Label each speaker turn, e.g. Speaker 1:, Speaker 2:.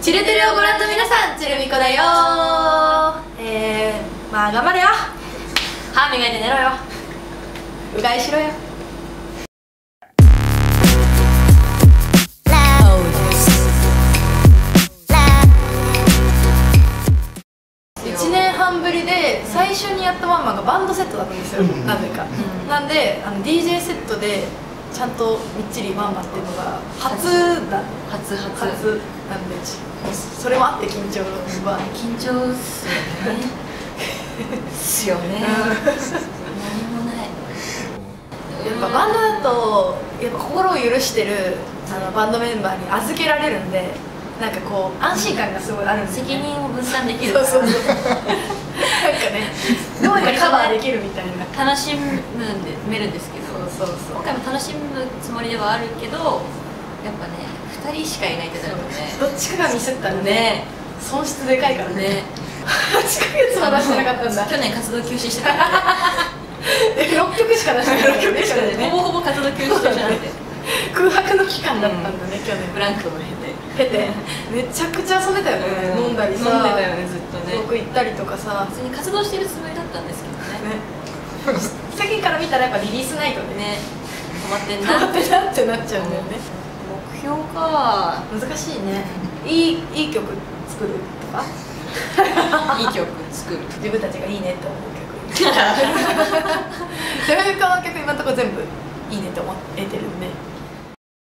Speaker 1: チルテルをご覧の皆さん、チルミコだよまあ頑張れよ。歯磨いて寝ろよ。うがいしろよ。1年半ぶりで最初にやったワンマンがバンドセットだったんですよ、なぜか。なんでDJ セットでちゃんとみっちりワンマンっていうのが初なんで、それもあって緊張は
Speaker 2: 緊張っすよね。ですよね。何もない。
Speaker 1: やっぱバンドだとやっぱ心を許してるバンドメンバーに預けられるんで、なんかこう安心感がすごいあるんですよね。
Speaker 2: 責任を分散できるから。
Speaker 1: そうなんかね、どうにかカバーできるみたいな。
Speaker 2: 楽しむんで見るんですけど、今回も楽しむつもりではあるけど、やっぱね2人しかいないってなるので、
Speaker 1: どっちかがミスったらね、損失でかいからね。8ヶ月は出してなかったんだ。
Speaker 2: 去年活動休止してたからね。
Speaker 1: 6曲しか出してないからね。
Speaker 2: ほぼほぼ活動休止じゃなくて
Speaker 1: 空白の期間だったんだね、去年。
Speaker 2: ブランクを経て
Speaker 1: めちゃくちゃ遊んでたよね。飲んだりさ、
Speaker 2: 飲んでたよね、ずっとね。
Speaker 1: 僕行ったりとかさ、
Speaker 2: 普通に活動してるつもりだったんですけどね。
Speaker 1: 世間から見たらやっぱリリースないとね、
Speaker 2: 止まってん
Speaker 1: 止ま
Speaker 2: な
Speaker 1: ってなってなっちゃうんだよね。
Speaker 2: 目標か。
Speaker 1: 難しいね。いい曲作るとか
Speaker 2: いい曲作る、
Speaker 1: 自分たちがいいねって思う曲。セブンカの曲今のところ全部いいねって思えてるんで。